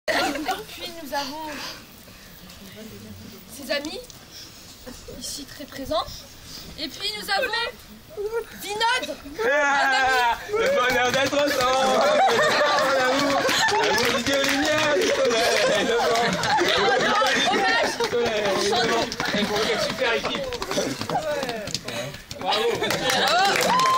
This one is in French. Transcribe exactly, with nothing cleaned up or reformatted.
Puis nous avons ses amis, ici très présents. Et puis nous avons Vinod. Ah, le bonheur d'être ensemble. La musique de lumière, du soleil, le vent. Hommage. Chantons. Et pour quelle super équipe. Bravo. Oh.